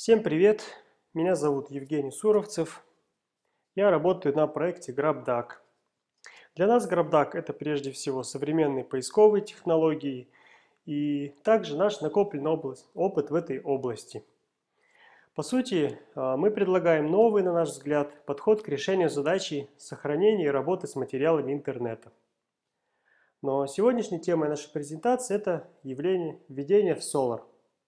Всем привет! Меня зовут Евгений Суровцев. Я работаю на проекте GrabDuck. Для нас GrabDuck – это прежде всего современные поисковые технологии и также наш накопленный опыт в этой области. По сути, мы предлагаем новый, на наш взгляд, подход к решению задачи сохранения и работы с материалами интернета. Но сегодняшней темой нашей презентации – это явление введения в Solr.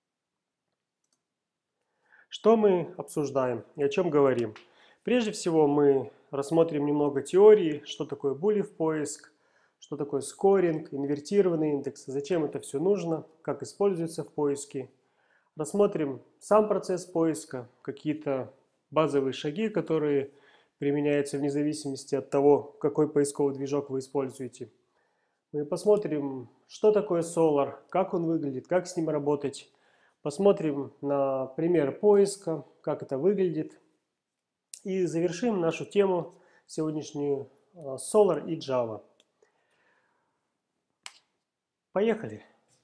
Что мы обсуждаем и о чем говорим? Прежде всего мы рассмотрим немного теории, что такое булев поиск, что такое скоринг, инвертированный индекс, зачем это все нужно, как используется в поиске. Рассмотрим сам процесс поиска, какие-то базовые шаги, которые применяются вне зависимости от того, какой поисковый движок вы используете. Мы посмотрим, что такое Solr, как он выглядит, как с ним работать. Посмотрим на пример поиска, как это выглядит. И завершим нашу тему сегодняшнюю Solr и Java. Поехали.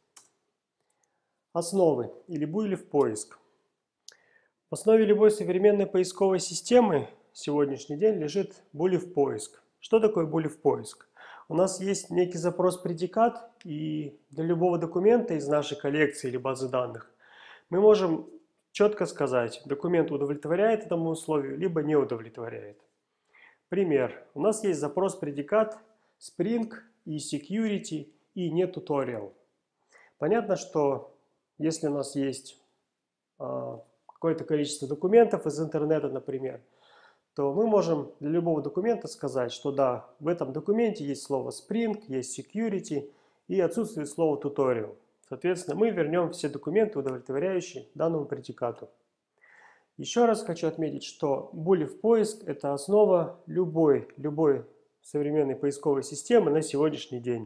Основы или булев поиск. В основе любой современной поисковой системы сегодняшний день лежит булев поиск. Что такое булев поиск? У нас есть некий запрос-предикат, и для любого документа из нашей коллекции или базы данных мы можем четко сказать, документ удовлетворяет этому условию, либо не удовлетворяет. Пример. У нас есть запрос-предикат Spring и Security и не Tutorial. Понятно, что если у нас есть какое-то количество документов из интернета, например, то мы можем для любого документа сказать, что да, в этом документе есть слово Spring, есть Security и отсутствует слово Tutorial. Соответственно, мы вернем все документы, удовлетворяющие данному предикату. Еще раз хочу отметить, что булев поиск – это основа любой современной поисковой системы на сегодняшний день.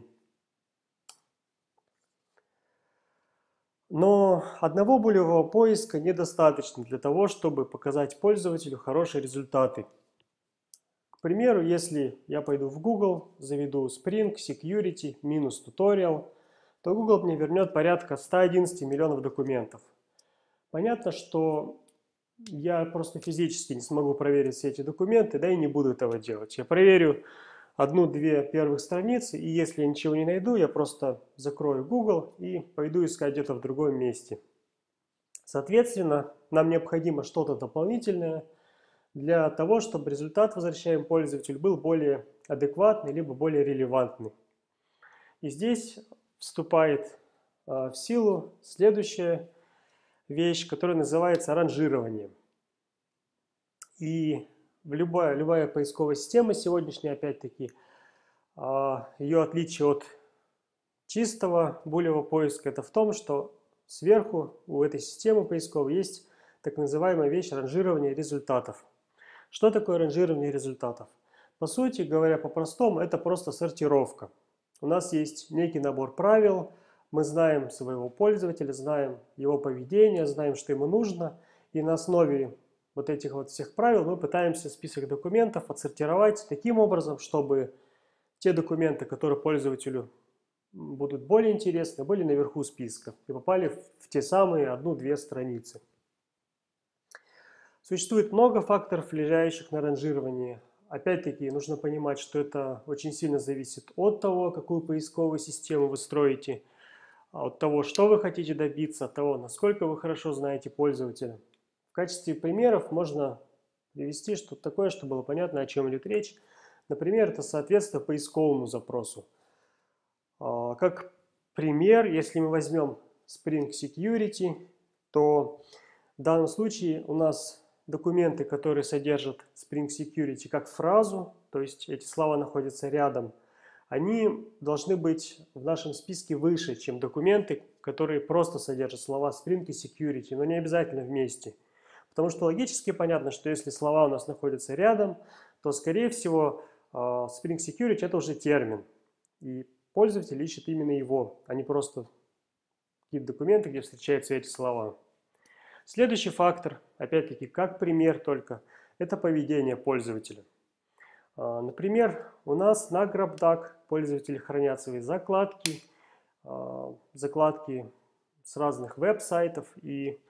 Но одного булевого поиска недостаточно для того, чтобы показать пользователю хорошие результаты. К примеру, если я пойду в Google, заведу Spring, Security, минус Tutorial, то Google мне вернет порядка 111 миллионов документов. Понятно, что я просто физически не смогу проверить все эти документы, да и не буду этого делать. Я проверю одну-две первых страницы, и если я ничего не найду, я просто закрою Google и пойду искать где-то в другом месте. Соответственно, нам необходимо что-то дополнительное для того, чтобы результат, возвращаемый пользователю, был более адекватный, либо более релевантный. И здесь вступает в силу следующая вещь, которая называется ранжирование. И любая поисковая система сегодняшняя, опять-таки, ее отличие от чистого булевого поиска, это в том, что сверху у этой системы поисковой есть так называемая вещь ранжирования результатов. Что такое ранжирование результатов? По сути, говоря по-простому, это просто сортировка. У нас есть некий набор правил, мы знаем своего пользователя, знаем его поведение, знаем, что ему нужно, и на основе вот этих вот всех правил мы пытаемся список документов отсортировать таким образом, чтобы те документы, которые пользователю будут более интересны, были наверху списка и попали в те самые одну-две страницы. Существует много факторов, влияющих на ранжирование. Опять-таки, нужно понимать, что это очень сильно зависит от того, какую поисковую систему вы строите, от того, что вы хотите добиться, от того, насколько вы хорошо знаете пользователя. В качестве примеров можно привести что-то такое, чтобы было понятно, о чем идет речь. Например, это соответствие поисковому запросу. Как пример, если мы возьмем Spring Security, то в данном случае у нас документы, которые содержат Spring Security как фразу, то есть эти слова находятся рядом, они должны быть в нашем списке выше, чем документы, которые просто содержат слова Spring и Security, но не обязательно вместе. Потому что логически понятно, что если слова у нас находятся рядом, то, скорее всего, Spring Security – это уже термин. И пользователь ищет именно его, а не просто какие-то документы, где встречаются эти слова. Следующий фактор, опять-таки, как пример только, это поведение пользователя. Например, у нас на GrabDuck пользователи хранят свои закладки с разных веб-сайтов, и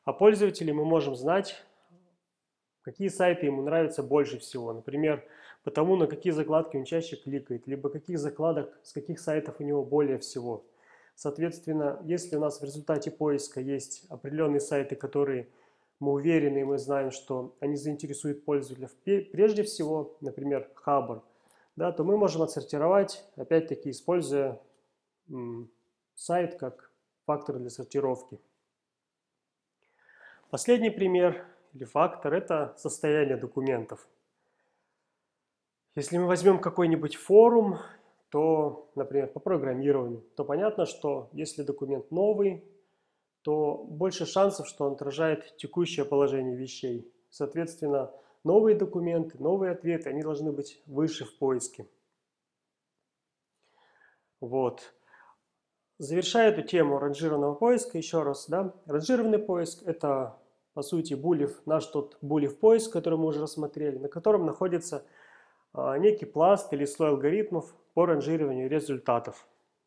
О пользователе мы можем знать, какие сайты ему нравятся больше всего. Например, потому на какие закладки он чаще кликает, либо каких закладок, с каких сайтов у него более всего. Соответственно, если у нас в результате поиска есть определенные сайты, которые мы уверены и мы знаем, что они заинтересуют пользователя прежде всего, например, Хабр, да, то мы можем отсортировать, опять-таки, используя сайт как фактор для сортировки. Последний пример или фактор – это состояние документов. Если мы возьмем какой-нибудь форум, то, например, по программированию, то понятно, что если документ новый, то больше шансов, что он отражает текущее положение вещей. Соответственно, новые документы, новые ответы, они должны быть выше в поиске. Вот. Завершая эту тему ранжированного поиска, еще раз, да, ранжированный поиск – это, по сути, наш тот булев поиск, который мы уже рассмотрели, на котором находится некий пласт или слой алгоритмов по ранжированию результатов.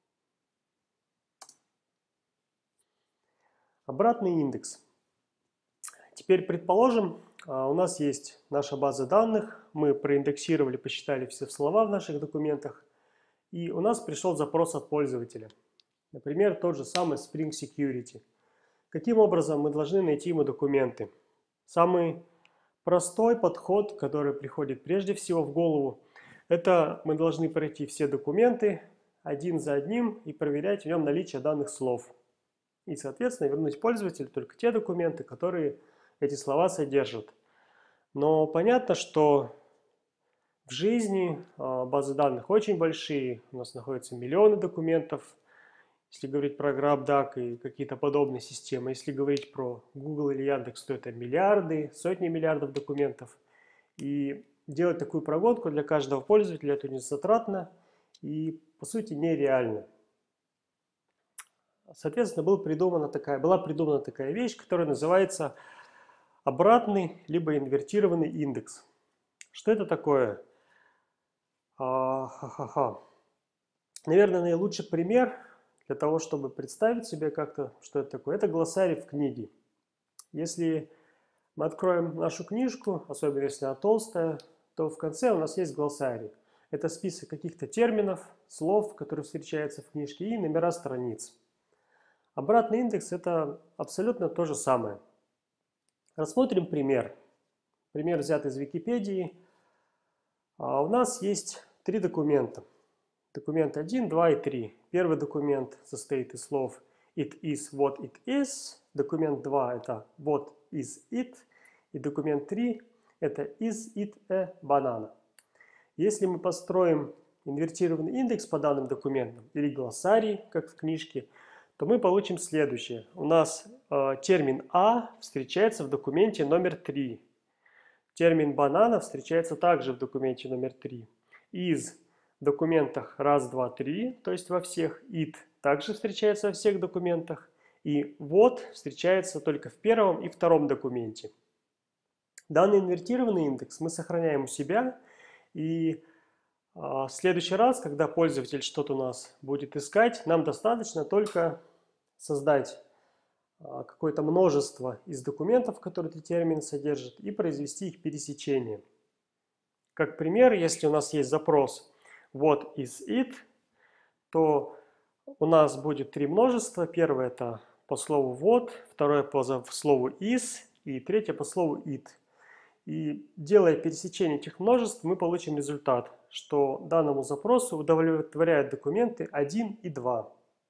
Обратный индекс. Теперь предположим, у нас есть наша база данных, мы проиндексировали, посчитали все слова в наших документах, и у нас пришел запрос от пользователя. Например, тот же самый Spring Security. Каким образом мы должны найти ему документы? Самый простой подход, который приходит прежде всего в голову, это мы должны пройти все документы один за одним и проверять в нем наличие данных слов. И, соответственно, вернуть пользователю только те документы, которые эти слова содержат. Но понятно, что в жизни базы данных очень большие, у нас находятся миллионы документов, если говорить про GrabDAG и какие-то подобные системы. Если говорить про Google или Яндекс, то это миллиарды, сотни миллиардов документов. И делать такую прогонку для каждого пользователя это не затратно и, по сути, нереально. Соответственно, была придумана такая вещь, которая называется обратный либо инвертированный индекс. Что это такое? Наверное, наилучший пример для того, чтобы представить себе как-то, что это такое, это глоссарий в книге. Если мы откроем нашу книжку, особенно если она толстая, то в конце у нас есть глоссарий. Это список каких-то терминов, слов, которые встречаются в книжке, и номера страниц. Обратный индекс – это абсолютно то же самое. Рассмотрим пример. Пример взят из Википедии. У нас есть 3 документа. Документ 1, 2 и 3. Первый документ состоит из слов it is, what it is. Документ 2 – это what is it. И документ 3 – это is it a banana. Если мы построим инвертированный индекс по данным документам или глоссарий, как в книжке, то мы получим следующее. У нас термин «а» встречается в документе номер 3. Термин «банана» встречается также в документе номер 3. Из в документах 1, 2, 3, то есть во всех. It также встречается во всех документах. И вот встречается только в первом и втором документе. Данный инвертированный индекс мы сохраняем у себя. И в следующий раз, когда пользователь что-то у нас будет искать, нам достаточно только создать какое-то множество из документов, которые этот термин содержит, и произвести их пересечение. Как пример, если у нас есть запрос what is it, то у нас будет 3 множества. Первое это по слову what, второе по слову is и третье по слову it. И делая пересечение этих множеств, мы получим результат, что данному запросу удовлетворяют документы 1 и 2.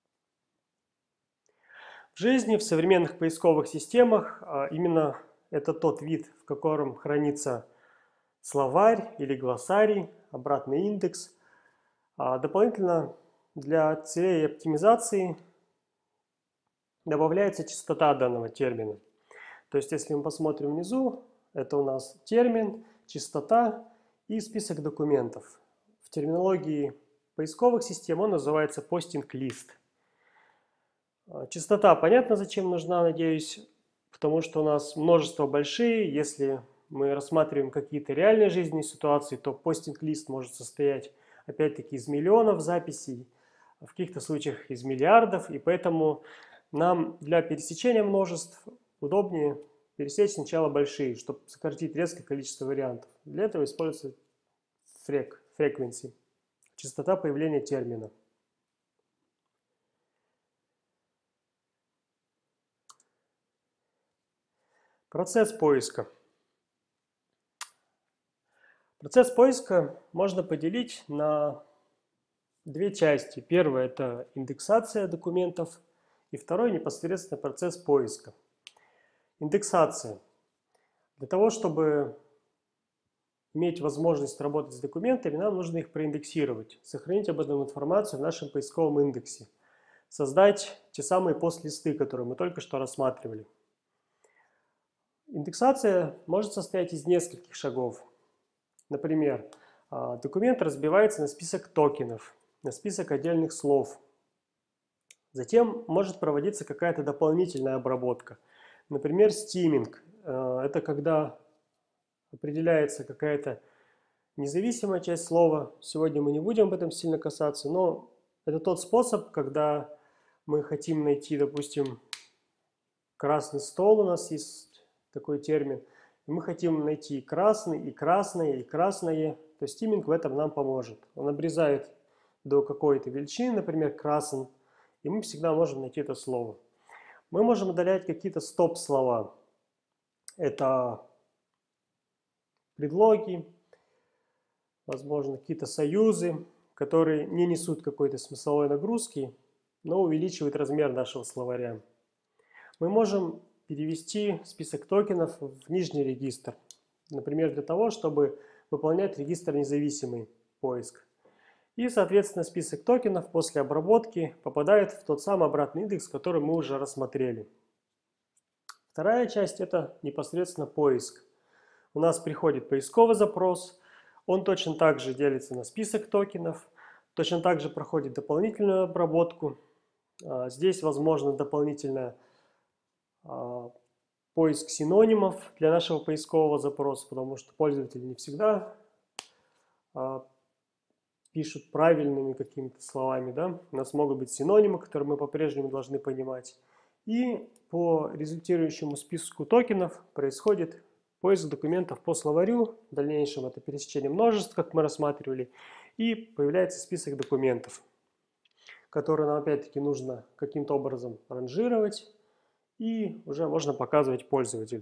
В жизни, в современных поисковых системах именно это тот вид, в котором хранится словарь или глоссарий, обратный индекс. Дополнительно для целей оптимизации добавляется частота данного термина. То есть, если мы посмотрим внизу, это у нас термин, частота и список документов. В терминологии поисковых систем он называется постинг-лист. Частота понятно, зачем нужна, надеюсь, потому что у нас множество большие. Если мы рассматриваем какие-то реальные жизненные ситуации, то постинг-лист может состоять опять-таки из миллионов записей, в каких-то случаях из миллиардов. И поэтому нам для пересечения множеств удобнее пересечь сначала большие, чтобы сократить резкое количество вариантов. Для этого используется frequency, частота появления термина. Процесс поиска. Процесс поиска можно поделить на две части. Первая – это индексация документов, и второй – непосредственно процесс поиска. Индексация. Для того, чтобы иметь возможность работать с документами, нам нужно их проиндексировать, сохранить об этом информацию в нашем поисковом индексе, создать те самые пост-листы, которые мы только что рассматривали. Индексация может состоять из нескольких шагов. Например, документ разбивается на список токенов, на список отдельных слов. Затем может проводиться какая-то дополнительная обработка. Например, стиминг. Это когда определяется какая-то независимая часть слова. Сегодня мы не будем об этом сильно касаться, но это тот способ, когда мы хотим найти, допустим, красный стол, у нас есть такой термин, и мы хотим найти красный, и красное, и красное, то стиминг в этом нам поможет. Он обрезает до какой-то величины, например, красен, и мы всегда можем найти это слово. Мы можем удалять какие-то стоп-слова. Это предлоги, возможно, какие-то союзы, которые не несут какой-то смысловой нагрузки, но увеличивают размер нашего словаря. Мы можем перевести список токенов в нижний регистр, например, для того, чтобы выполнять регистр независимый поиск. И, соответственно, список токенов после обработки попадает в тот самый обратный индекс, который мы уже рассмотрели. Вторая часть – это непосредственно поиск. У нас приходит поисковый запрос, он точно так же делится на список токенов, точно так же проходит дополнительную обработку. Здесь возможно дополнительная поиск синонимов для нашего поискового запроса, потому что пользователи не всегда пишут правильными какими-то словами. Да? У нас могут быть синонимы, которые мы по-прежнему должны понимать. И по результирующему списку токенов происходит поиск документов по словарю. В дальнейшем это пересечение множеств, как мы рассматривали. И появляется список документов, которые нам опять-таки нужно каким-то образом ранжировать. И уже можно показывать пользователю.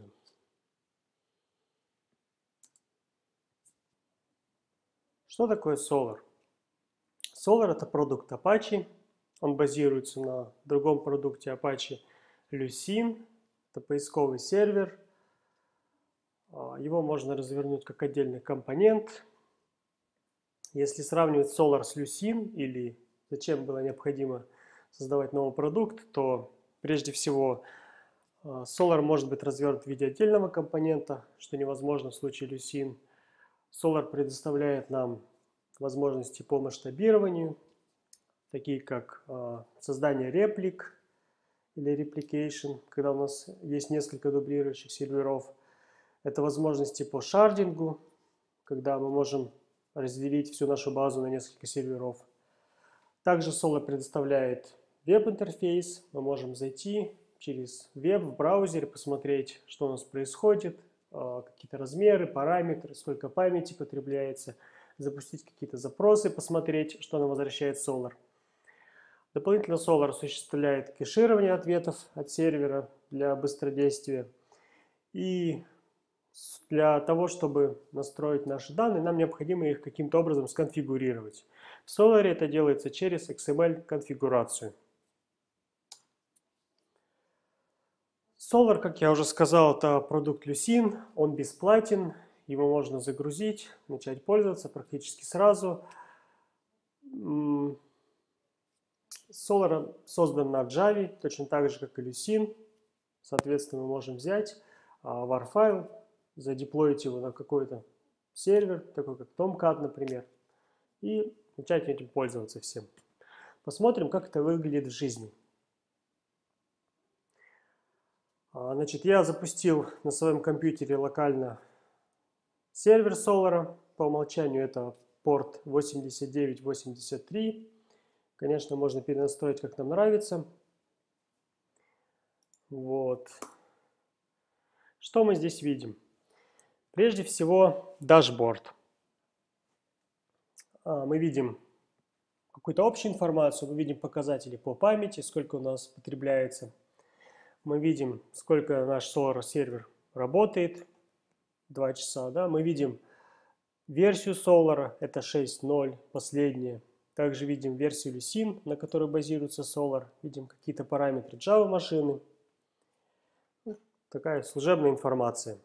Что такое Solr? Solr – это продукт Apache. Он базируется на другом продукте Apache Lucene. Это поисковый сервер. Его можно развернуть как отдельный компонент. Если сравнивать Solr с Lucene или зачем было необходимо создавать новый продукт, то прежде всего Solr может быть развернут в виде отдельного компонента, что невозможно в случае Lucene. Solr предоставляет нам возможности по масштабированию, такие как создание реплик или replication, когда у нас есть несколько дублирующих серверов. Это возможности по шардингу, когда мы можем разделить всю нашу базу на несколько серверов. Также Solr предоставляет веб-интерфейс. Мы можем зайти через веб в браузере, посмотреть, что у нас происходит, какие-то размеры, параметры, сколько памяти потребляется, запустить какие-то запросы, посмотреть, что нам возвращает Solr. Дополнительно Solr осуществляет кэширование ответов от сервера для быстродействия. И для того, чтобы настроить наши данные, нам необходимо их каким-то образом сконфигурировать. В Solr это делается через XML-конфигурацию. Solr, как я уже сказал, это продукт Lucene, он бесплатен, его можно загрузить, начать пользоваться практически сразу. Solr создан на Java, точно так же, как и Lucene. Соответственно, мы можем взять var-файл, задеплоить его на какой-то сервер, такой как Tomcat, например, и начать этим пользоваться всем. Посмотрим, как это выглядит в жизни. Значит, я запустил на своем компьютере локально сервер Solr. По умолчанию это порт 8983. Конечно, можно перенастроить, как нам нравится. Вот. Что мы здесь видим? Прежде всего, дашборд. Мы видим какую-то общую информацию, мы видим показатели по памяти, сколько у нас потребляется. Мы видим, сколько наш Solar сервер работает, 2 часа. Да? Мы видим версию Solar, это 6.0, последняя. Также видим версию Lucene, на которой базируется Solar. Видим какие-то параметры Java машины. Такая служебная информация.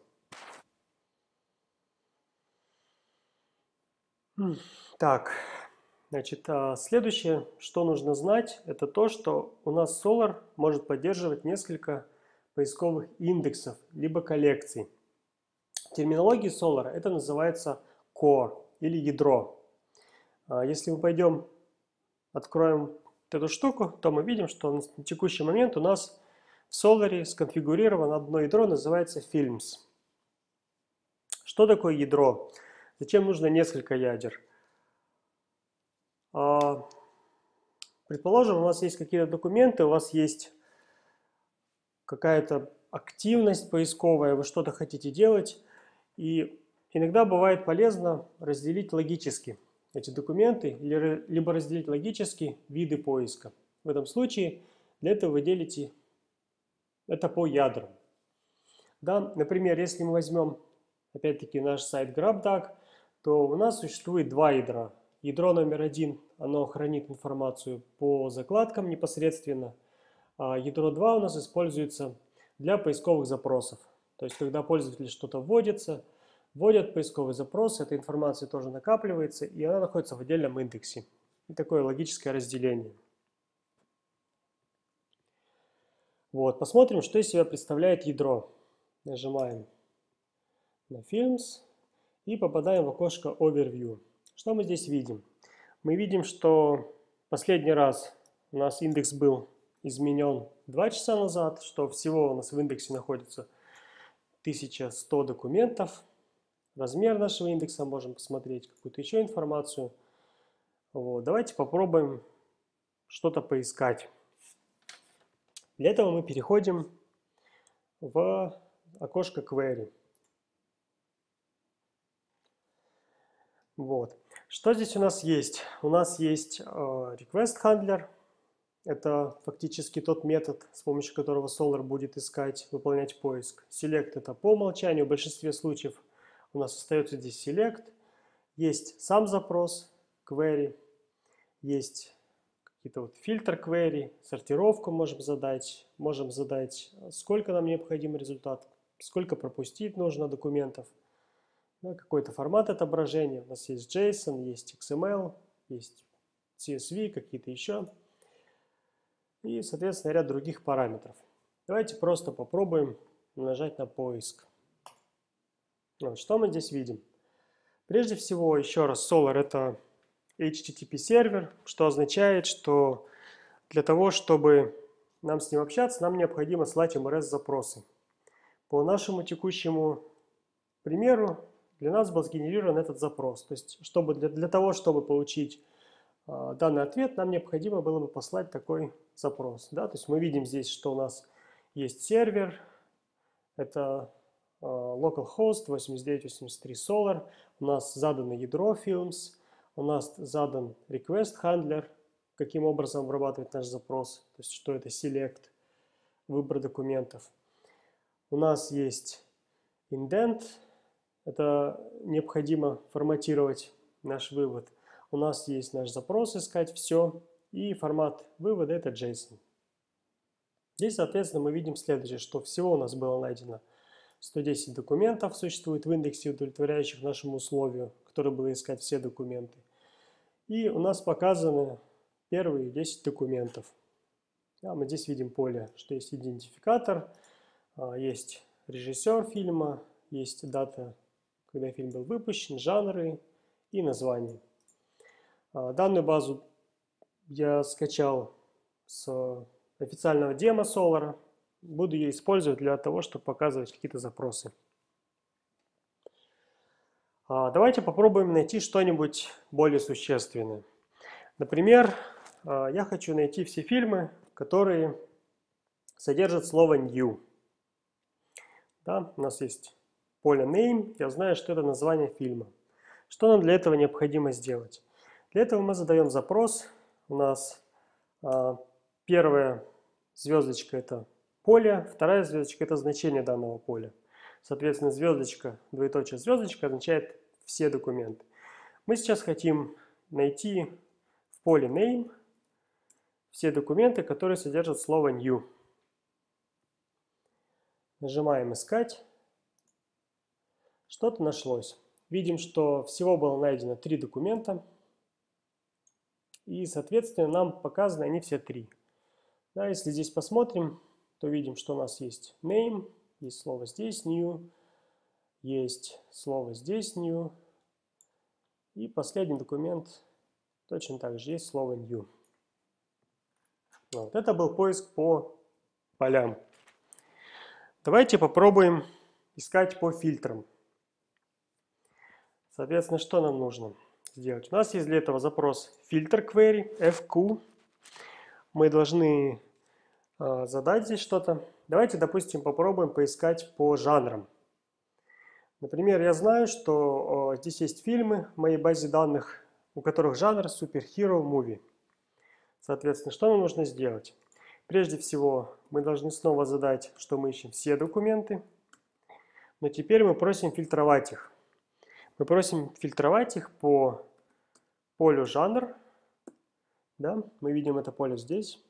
Так, значит, следующее, что нужно знать, это то, что у нас Solar может поддерживать несколько поисковых индексов, либо коллекций. В терминологии Solar это называется Core или ядро. Если мы пойдем, откроем эту штуку, то мы видим, что на текущий момент у нас в Solar сконфигурировано одно ядро, называется Films. Что такое ядро? Зачем нужно несколько ядер? Предположим, у вас есть какие-то документы, у вас есть какая-то активность поисковая, вы что-то хотите делать, и иногда бывает полезно разделить логически эти документы, либо разделить логически виды поиска. В этом случае для этого вы делите это по ядрам. Да? Например, если мы возьмем, опять-таки, наш сайт GrabDuck, то у нас существует два ядра. Ядро номер 1, оно хранит информацию по закладкам непосредственно, а ядро 2 у нас используется для поисковых запросов. То есть, когда пользователь что-то вводят поисковый запрос, эта информация тоже накапливается, и она находится в отдельном индексе. И такое логическое разделение. Вот, посмотрим, что из себя представляет ядро. Нажимаем на Films и попадаем в окошко Overview. Что мы здесь видим? Мы видим, что последний раз у нас индекс был изменен 2 часа назад, что всего у нас в индексе находится 1100 документов. Размер нашего индекса можем посмотреть, какую-то еще информацию. Вот. Давайте попробуем что-то поискать. Для этого мы переходим в окошко Query. Вот. Что здесь у нас есть? У нас есть Request Handler. Это фактически тот метод, с помощью которого Solar будет искать, выполнять поиск. Select это по умолчанию. В большинстве случаев у нас остается здесь Select. Есть сам запрос, Query. Есть какие-то вот фильтр query, сортировку можем задать, сколько нам необходим результат, сколько пропустить нужно документов, да, какой-то формат отображения. У нас есть JSON, есть XML, есть CSV, какие-то еще. И, соответственно, ряд других параметров. Давайте просто попробуем нажать на поиск. Вот, что мы здесь видим? Прежде всего, еще раз, Solar это HTTP сервер, что означает, что для того, чтобы нам с ним общаться, нам необходимо слать ему REST-запросы. По нашему текущему примеру, для нас был сгенерирован этот запрос. То есть, для того, чтобы получить данный ответ, нам необходимо было бы послать такой запрос. Да? То есть мы видим здесь, что у нас есть сервер, это localhost 8983 Solar, у нас задано ядро Films, у нас задан request handler, каким образом обрабатывать наш запрос, то есть что это select, выбор документов. У нас есть indent, это необходимо форматировать наш вывод. У нас есть наш запрос искать все, и формат вывода это JSON. Здесь, соответственно, мы видим следующее, что всего у нас было найдено 110 документов существует в индексе, удовлетворяющих нашему условию, которое было искать все документы. И у нас показаны первые 10 документов. Мы здесь видим поле, что есть идентификатор, есть режиссер фильма, есть дата, когда фильм был выпущен, жанры и название. Данную базу я скачал с официального демо Solar. Буду ее использовать для того, чтобы показывать какие-то запросы. Давайте попробуем найти что-нибудь более существенное. Например, я хочу найти все фильмы, которые содержат слово new. Да? У нас есть поле name, я знаю, что это название фильма. Что нам для этого необходимо сделать? Для этого мы задаем запрос. У нас первая звездочка – это поле, вторая звездочка – это значение данного поля. Соответственно, звездочка, двоеточие звездочка означает все документы. Мы сейчас хотим найти в поле name все документы, которые содержат слово new. Нажимаем «Искать». Что-то нашлось. Видим, что всего было найдено 3 документа. И, соответственно, нам показаны они все 3. Да, если здесь посмотрим, то видим, что у нас есть name, есть слово здесь new, есть слово здесь new. И последний документ точно так же есть слово new. Вот. Это был поиск по полям. Давайте попробуем искать по фильтрам. Соответственно, что нам нужно сделать? У нас есть для этого запрос filter query, fq. Мы должны задать здесь что-то. Давайте, допустим, попробуем поискать по жанрам. Например, я знаю, что здесь есть фильмы в моей базе данных, у которых жанр superhero movie. Соответственно, что нам нужно сделать? Прежде всего, мы должны снова задать, что мы ищем все документы. Но теперь мы просим фильтровать их. Мы просим фильтровать их по полю жанр. Да? Мы видим это поле здесь.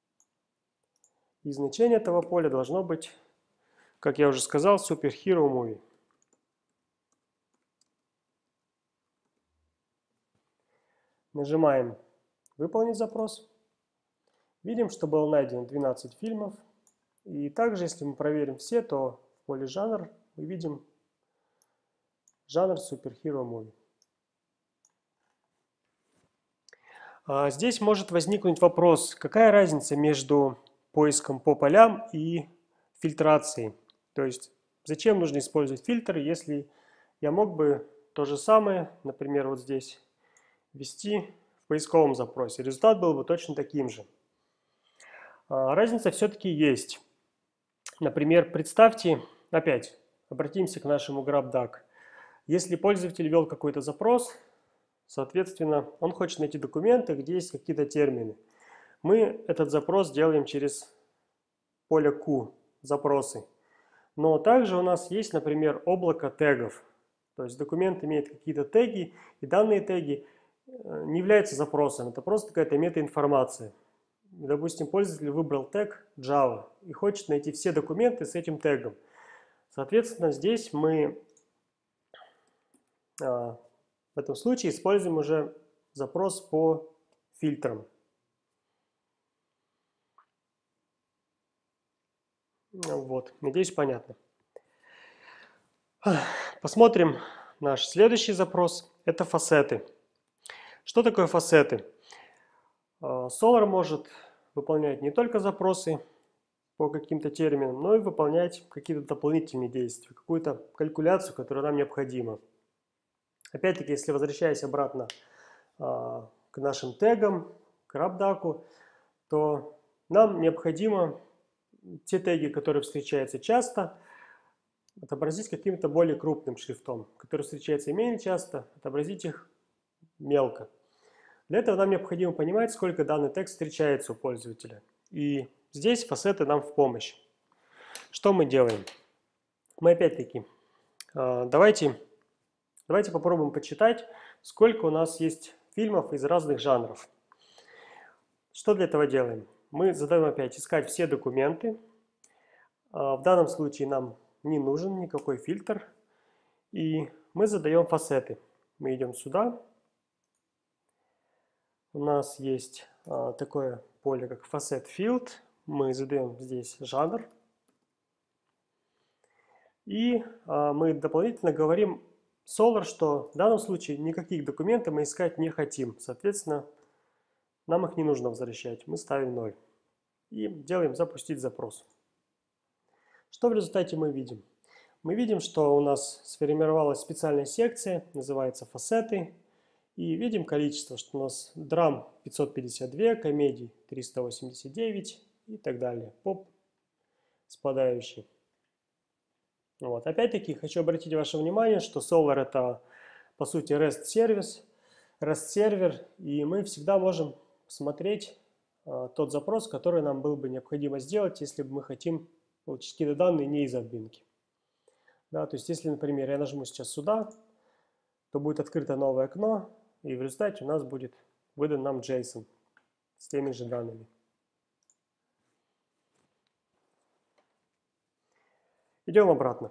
И значение этого поля должно быть, как я уже сказал, superhero movie. Нажимаем «Выполнить запрос». Видим, что было найдено 12 фильмов. И также, если мы проверим все, то в поле жанр мы видим жанр superhero movie. Здесь может возникнуть вопрос, какая разница между поиском по полям и фильтрацией. То есть, зачем нужно использовать фильтры, если я мог бы то же самое, например, вот здесь, ввести в поисковом запросе. Результат был бы точно таким же. Разница все-таки есть. Например, представьте, опять обратимся к нашему GrabDuck. Если пользователь ввел какой-то запрос, соответственно, он хочет найти документы, где есть какие-то термины. Мы этот запрос делаем через поле Q, запросы. Но также у нас есть, например, облако тегов. То есть документ имеет какие-то теги, и данные теги не являются запросом, это просто какая-то метаинформация. Допустим, пользователь выбрал тег Java и хочет найти все документы с этим тегом. Соответственно, здесь мы в этом случае используем уже запрос по фильтрам. Вот, надеюсь, понятно. Посмотрим наш следующий запрос. Это фасеты. Что такое фасеты? Solr может выполнять не только запросы по каким-то терминам, но и выполнять какие-то дополнительные действия, какую-то калькуляцию, которая нам необходима. Опять-таки, если возвращаясь обратно к нашим тегам, к GrabDuck, то нам необходимо те теги, которые встречаются часто, отобразить каким-то более крупным шрифтом, которые встречаются менее часто, отобразить их мелко. Для этого нам необходимо понимать, сколько данный текст встречается у пользователя. И здесь фасеты нам в помощь. Что мы делаем? Мы опять-таки, давайте попробуем почитать, сколько у нас есть фильмов из разных жанров. Что для этого делаем? Мы задаем опять искать все документы. В данном случае нам не нужен никакой фильтр. И мы задаем фасеты. Мы идем сюда. У нас есть такое поле, как Facet Field. Мы задаем здесь жанр. И мы дополнительно говорим Solr, что в данном случае никаких документов мы искать не хотим. Соответственно, нам их не нужно возвращать. Мы ставим 0. И делаем «Запустить запрос». Что в результате мы видим? Мы видим, что у нас сформировалась специальная секция, называется «Фасеты». И видим количество, что у нас драм 552, комедий 389 и так далее. Поп спадающий. Вот. Опять-таки хочу обратить ваше внимание, что Solar это по сути REST сервис, REST сервер, и мы всегда можем смотреть тот запрос, который нам было бы необходимо сделать, если бы мы хотим получить какие-то данные не из админки. Да, то есть если, например, я нажму сейчас сюда, то будет открыто новое окно, и в результате у нас будет выдан нам JSON с теми же данными. Идем обратно.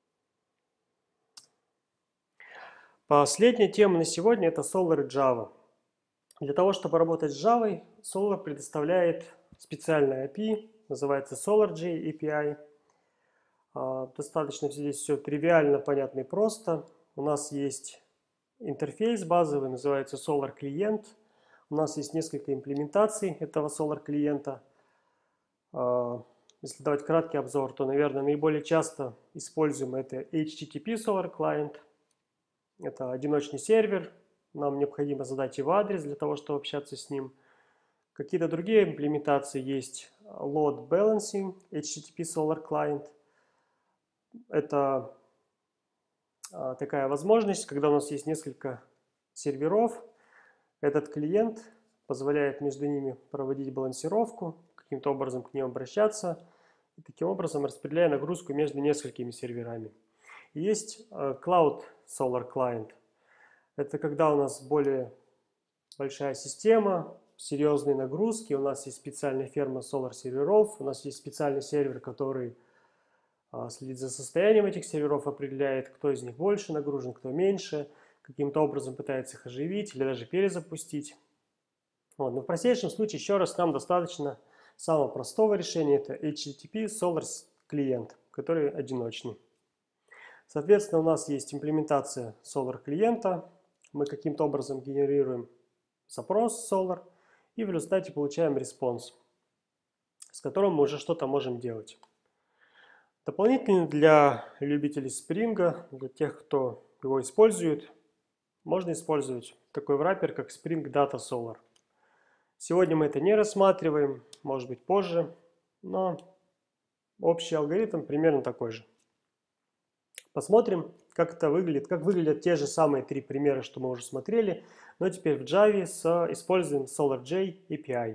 Последняя тема на сегодня это Solar и Java. Для того, чтобы работать с Java, Solar предоставляет специальное API, называется SolarJ API. Достаточно здесь все тривиально, понятно и просто. У нас есть интерфейс базовый, называется Solar Client. У нас есть несколько имплементаций этого Solar клиента. Если давать краткий обзор, то, наверное, наиболее часто используемый это HTTP Solar Client. Это одиночный сервер. Нам необходимо задать его адрес для того, чтобы общаться с ним. Какие-то другие имплементации есть. Load Balancing, HTTP Solar Client. Это такая возможность, когда у нас есть несколько серверов. Этот клиент позволяет между ними проводить балансировку, каким-то образом к ним обращаться, и таким образом распределяя нагрузку между несколькими серверами. И есть Cloud Solar Client. Это когда у нас более большая система, серьезные нагрузки, у нас есть специальная ферма Solar серверов, у нас есть специальный сервер, который следит за состоянием этих серверов, определяет, кто из них больше нагружен, кто меньше, каким-то образом пытается их оживить или даже перезапустить. Вот. Но в простейшем случае, еще раз, нам достаточно самого простого решения, это HTTP Solar клиент, который одиночный. Соответственно, у нас есть имплементация Solar клиента, мы каким-то образом генерируем запрос Solar и в результате получаем респонс, с которым мы уже что-то можем делать. Дополнительно для любителей Spring, для тех, кто его использует, можно использовать такой wrapper, как Spring Data Solar. Сегодня мы это не рассматриваем, может быть позже, но общий алгоритм примерно такой же. Посмотрим, как это выглядит, как выглядят те же самые три примера, что мы уже смотрели, но теперь в Java с использованием SolarJ API.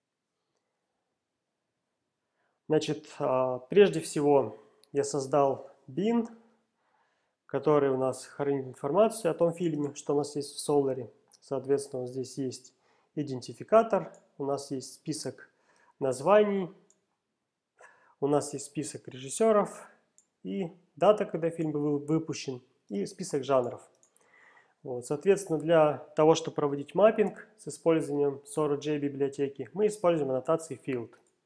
Значит, прежде всего я создал bin, который у нас хранит информацию о том фильме, что у нас есть в Solar. Соответственно, здесь есть идентификатор, у нас есть список названий, у нас есть список режиссеров и дата, когда фильм был выпущен, и список жанров. Вот, соответственно, для того, чтобы проводить маппинг с использованием SolarJ библиотеки, мы используем аннотации field.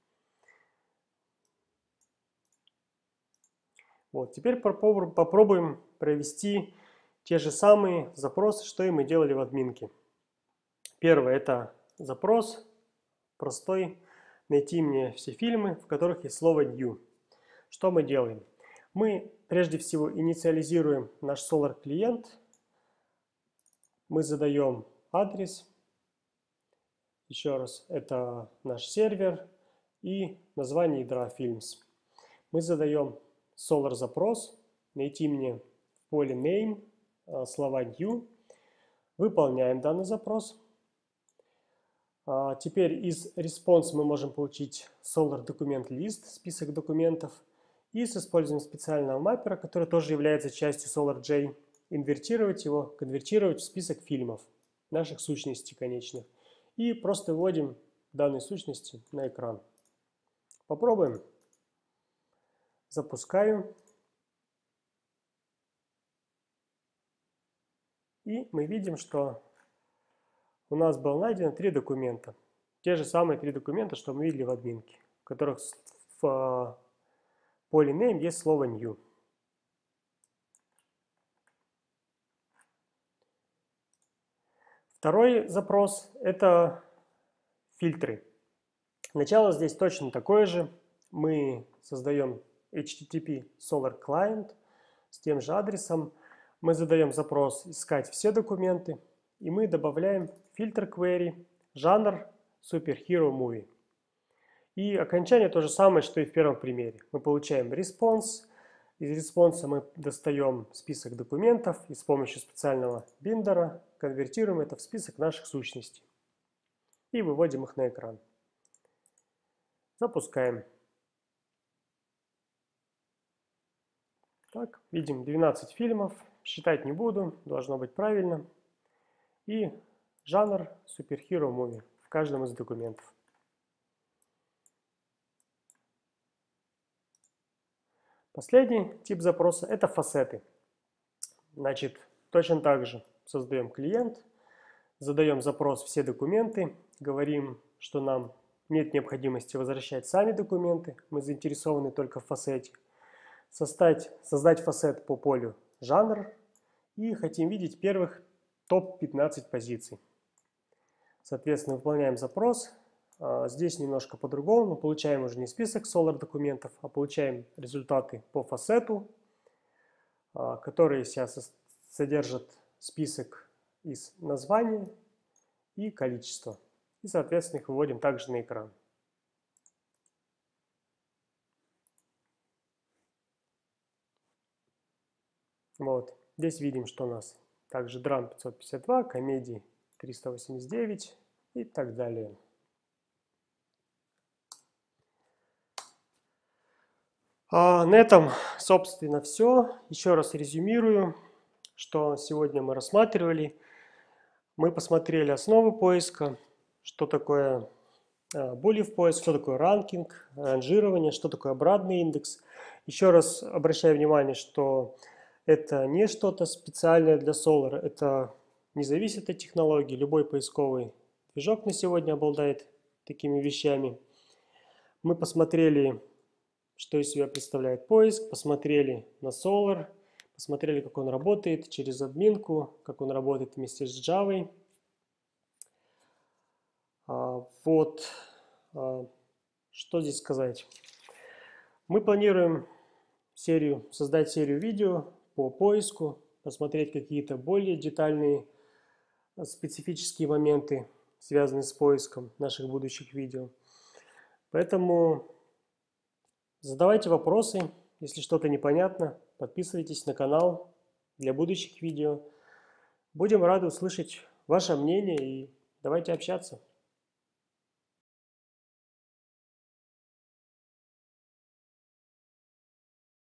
Вот, теперь попробуем провести те же самые запросы, что и мы делали в админке. Первое – это запрос простой. Найти мне все фильмы, в которых есть слово new. Что мы делаем? Мы прежде всего инициализируем наш Solar клиент. Мы задаем адрес. Еще раз, это наш сервер и название ядра Films. Мы задаем Solar запрос. Найти мне в поле name слова new. Выполняем данный запрос. Теперь из response мы можем получить Solar документ list, список документов. И с использованием специального маппера, который тоже является частью SolarJ, инвертировать его, конвертировать в список фильмов, наших сущностей конечных. И просто вводим данные сущности на экран. Попробуем. Запускаю. И мы видим, что у нас было найдено три документа. Те же самые три документа, что мы видели в админке, в которых в поле name есть слово new. Второй запрос – это фильтры. Начало здесь точно такое же. Мы создаем HTTP Solar Client с тем же адресом. Мы задаем запрос «Искать все документы». И мы добавляем фильтр query, жанр Superhero Movie. И окончание то же самое, что и в первом примере. Мы получаем response. Из респонса мы достаем список документов и с помощью специального биндера конвертируем это в список наших сущностей. И выводим их на экран. Запускаем. Так, видим 12 фильмов. Считать не буду, должно быть правильно. И жанр Superhero Movie в каждом из документов. Последний тип запроса – это фасеты. Значит, точно так же создаем клиент, задаем запрос «Все документы», говорим, что нам нет необходимости возвращать сами документы, мы заинтересованы только в фасете. Создать фасет по полю «Жанр» и хотим видеть первых топ-15 позиций. Соответственно, выполняем запрос. Здесь немножко по-другому. Мы получаем уже не список Solr документов, а получаем результаты по фасету, которые сейчас содержат список из названия и количества. И, соответственно, их выводим также на экран. Вот. Здесь видим, что у нас также драм 552, комедии 389 и так далее. На этом, собственно, все. Еще раз резюмирую, что сегодня мы рассматривали. Мы посмотрели основы поиска, что такое булев поиск, что такое ранкинг, ранжирование, что такое обратный индекс. Еще раз обращаю внимание, что это не что-то специальное для Solr, это не зависит от технологии. Любой поисковый движок на сегодня обладает такими вещами. Мы посмотрели, что из себя представляет поиск, посмотрели на Solr, посмотрели, как он работает через админку, как он работает вместе с Java. Вот, что здесь сказать. Мы планируем создать серию видео по поиску, посмотреть какие-то более детальные специфические моменты, связанные с поиском наших будущих видео. Поэтому задавайте вопросы, если что-то непонятно, подписывайтесь на канал для будущих видео. Будем рады услышать ваше мнение и давайте общаться.